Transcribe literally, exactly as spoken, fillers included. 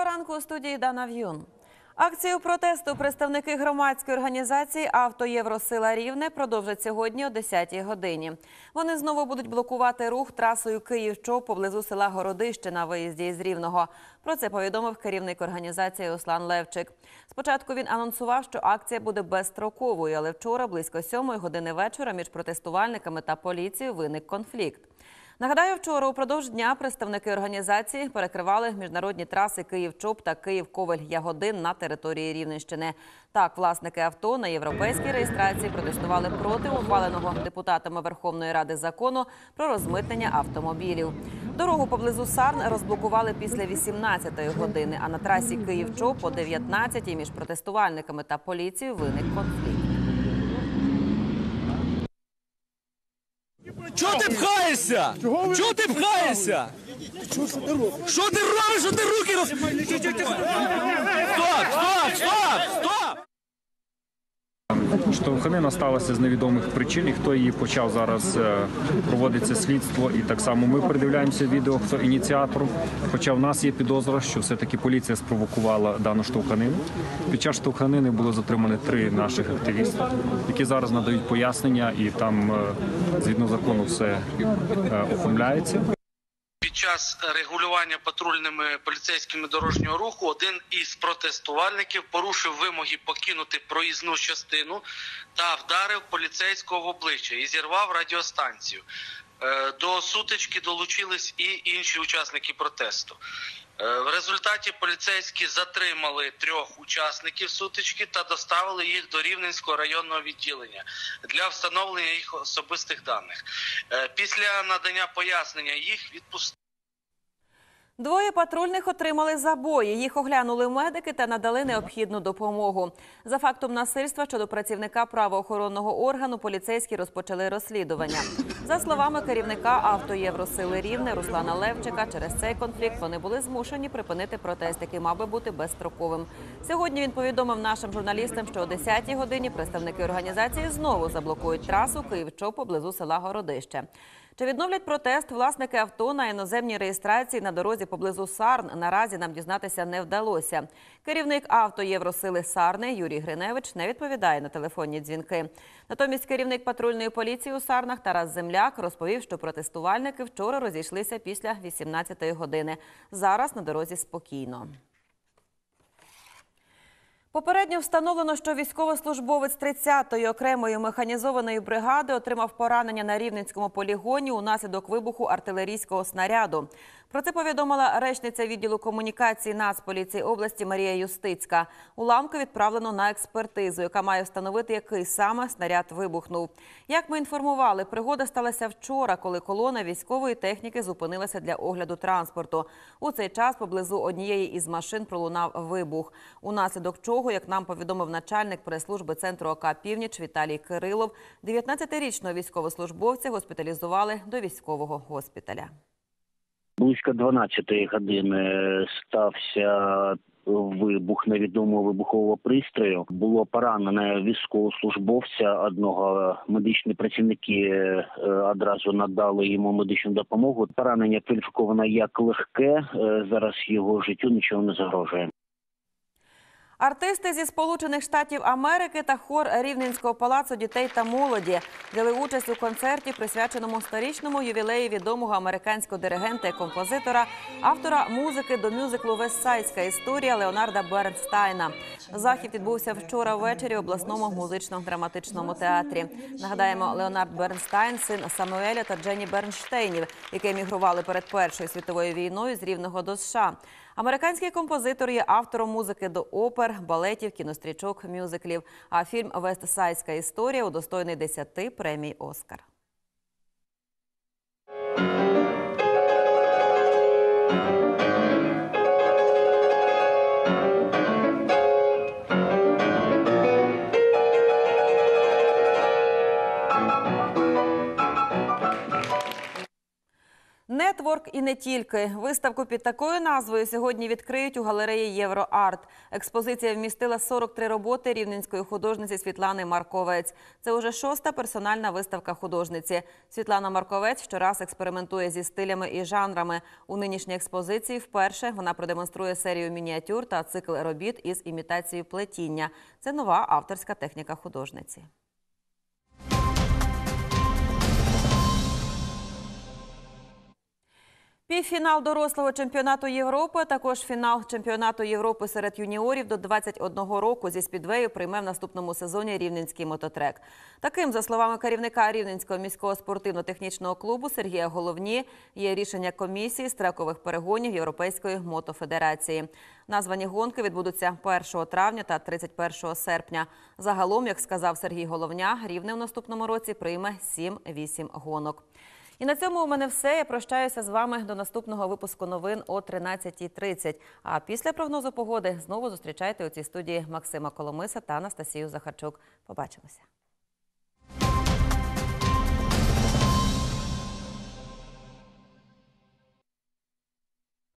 Доброго ранку, у студії Дана В'юн. Акцію протесту представники громадської організації «Авто Євросила Рівне» продовжать сьогодні о десятій годині. Вони знову будуть блокувати рух трасою Київ-Чоп поблизу села Городище на виїзді із Рівного. Про це повідомив керівник організації Руслан Левчик. Спочатку він анонсував, що акція буде безстроковою, але вчора близько сьомої години вечора між протестувальниками та поліцією виник конфлікт. Нагадаю, вчора упродовж дня представники організації перекривали міжнародні траси Київ-Чоп та Київ-Ковель-Ягодин на території Рівненщини. Так, власники авто на європейській реєстрації протестували проти ухваленого депутатами Верховної Ради закону про розмитнення автомобілів. Дорогу поблизу Сарн розблокували після вісімнадцятої години, а на трасі Київ-Чоп о дев'ятнадцятій між протестувальниками та поліцією виник конфлікт. Чого ти пхаєшся? Чого ти пхаєшся? Що ти робиш? Що ти руки роз... Стоп! Стоп! Стоп! Стоп! Штовханина сталася з невідомих причин, і хто її почав, зараз проводиться слідство. І так само ми передивляємося відео, хто ініціатор. Хоча в нас є підозра, що все-таки поліція спровокувала дану штовханину. Під час штовханини було затримано три наших активісти, які зараз надають пояснення, і там згідно закону все оформляється. Під час регулювання патрульними поліцейськими дорожнього руху один із протестувальників порушив вимоги покинути проїзну частину та вдарив поліцейського в обличчя і зірвав радіостанцію. До сутички долучились і інші учасники протесту. В результаті поліцейські затримали трьох учасників сутички та доставили їх до Рівненського районного відділення для встановлення їх особистих даних. Після надання пояснення їх відпустили. Двоє патрульних отримали забої. Їх оглянули медики та надали необхідну допомогу. За фактом насильства щодо працівника правоохоронного органу поліцейські розпочали розслідування. За словами керівника «Авто Євросили Рівне» Руслана Левчика, через цей конфлікт вони були змушені припинити протест, який мав би бути безстроковим. Сьогодні він повідомив нашим журналістам, що о десятій годині представники організації знову заблокують трасу Київ-Чоп поблизу села Городище. Чи відновлять протест власники авто на іноземній реєстрації на дорозі поблизу Сарн, наразі нам дізнатися не вдалося. Керівник «Авто Євросили Сарни» Юрій Гриневич не відповідає на телефонні дзвінки. Натомість керівник патрульної поліції у Сарнах Тарас Земляк розповів, що протестувальники вчора розійшлися після вісімнадцятої години. Зараз на дорозі спокійно. Попередньо встановлено, що військовослужбовець тридцятої окремої механізованої бригади отримав поранення на Рівненському полігоні унаслідок вибуху артилерійського снаряду. Про це повідомила речниця відділу комунікації Нацполіції області Марія Юстицька. Уламки відправлено на експертизу, яка має встановити, який саме снаряд вибухнув. Як ми інформували, пригода сталася вчора, коли колона військової техніки зупинилася для огляду транспорту. У цей час поблизу однієї із машин пролунав вибух. Унаслідок чого, як нам повідомив начальник прес-служби центру ОК «Північ» Віталій Кирилов, дев'ятнадцятирічного військовослужбовця госпіталізували до військового госпіталя. Близько дванадцятої години стався вибух невідомого вибухового пристрою. Було поранено військовослужбовця одного. Медичні працівники одразу надали йому медичну допомогу. Поранення кваліфіковано як легке. Зараз його життю нічого не загрожує. Артисти зі Сполучених Штатів Америки та хор Рівненського палацу дітей та молоді взяли участь у концерті, присвяченому сторічному ювілею відомого американського диригента і композитора, автора музики до мюзиклу «Вестсайдська історія» Леонарда Бернстайна. Захід відбувся вчора ввечері в обласному музично-драматичному театрі. Нагадаємо, Леонард Бернстайн – син Самуеля та Дженні Бернштейнів, які емігрували перед Першою світовою війною з Рівного до США. Американський композитор є автором музики до опер, балетів, кінострічок, мюзиклів. А фільм «Вестсайдська історія» удостоєний десяти премій «Оскар». Не творчі Нью-Йорк і не тільки. Виставку під такою назвою сьогодні відкриють у галереї «Євроарт». Експозиція вмістила сорок три роботи рівненської художниці Світлани Марковець. Це уже шоста персональна виставка художниці. Світлана Марковець щораз експериментує зі стилями і жанрами. У нинішній експозиції вперше вона продемонструє серію мініатюр та цикл робіт із імітацією плетіння. Це нова авторська техніка художниці. Півфінал дорослого чемпіонату Європи, а також фінал чемпіонату Європи серед юніорів до двадцять одного року зі спідвею прийме в наступному сезоні Рівненський мототрек. Таким, за словами керівника Рівненського міського спортивно-технічного клубу Сергія Головні, є рішення комісії з трекових перегонів Європейської мотофедерації. Названі гонки відбудуться першого травня та тридцять першого серпня. Загалом, як сказав Сергій Головня, Рівне в наступному році прийме сім-вісім гонок. І на цьому у мене все. Я прощаюся з вами до наступного випуску новин о тринадцятій тридцять. А після прогнозу погоди знову зустрічайте у цій студії Максима Коломиса та Анастасію Захарчук. Побачимося.